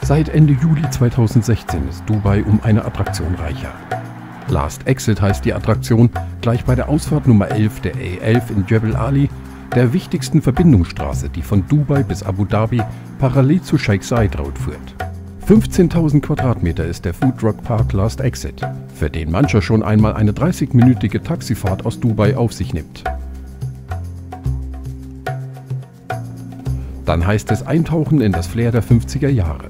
Seit Ende Juli 2016 ist Dubai um eine Attraktion reicher. Last Exit heißt die Attraktion, gleich bei der Ausfahrt Nummer 11 der A11 in Jebel Ali, der wichtigsten Verbindungsstraße, die von Dubai bis Abu Dhabi parallel zu Sheikh Zayed Road führt. 15.000 Quadratmeter ist der Foodtruck Park Last Exit, für den mancher schon einmal eine 30-minütige Taxifahrt aus Dubai auf sich nimmt. Dann heißt es eintauchen in das Flair der 50er Jahre.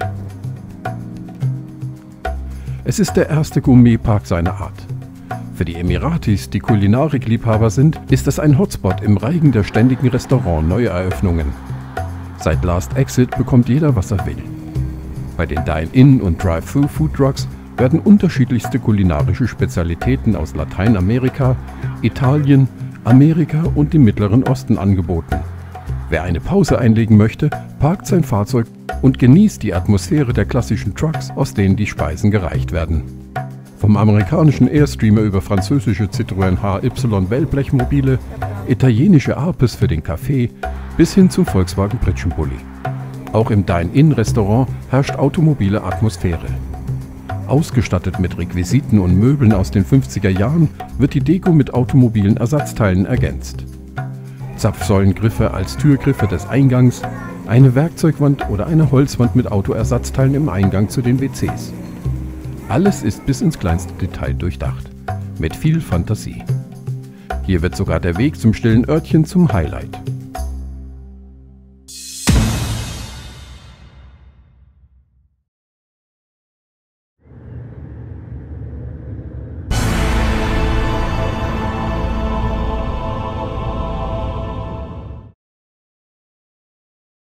Es ist der erste Gourmet-Park seiner Art. Für die Emiratis, die Kulinarik-Liebhaber sind, ist es ein Hotspot im Reigen der ständigen Restaurant-Neueröffnungen. Seit Last Exit bekommt jeder, was er will. Bei den Dine-In- und Drive-Thru-Foodtrucks werden unterschiedlichste kulinarische Spezialitäten aus Lateinamerika, Italien, Amerika und dem Mittleren Osten angeboten. Wer eine Pause einlegen möchte, parkt sein Fahrzeug und genießt die Atmosphäre der klassischen Trucks, aus denen die Speisen gereicht werden. Vom amerikanischen Airstreamer über französische Citroën HY Wellblechmobile, italienische Arpes für den Kaffee bis hin zum Volkswagen Pritschenpulli. Auch im Dine-In-Restaurant herrscht automobile Atmosphäre. Ausgestattet mit Requisiten und Möbeln aus den 50er Jahren wird die Deko mit automobilen Ersatzteilen ergänzt. Zapfsäulengriffe als Türgriffe des Eingangs, eine Werkzeugwand oder eine Holzwand mit Autoersatzteilen im Eingang zu den WCs. Alles ist bis ins kleinste Detail durchdacht, mit viel Fantasie. Hier wird sogar der Weg zum stillen Örtchen zum Highlight.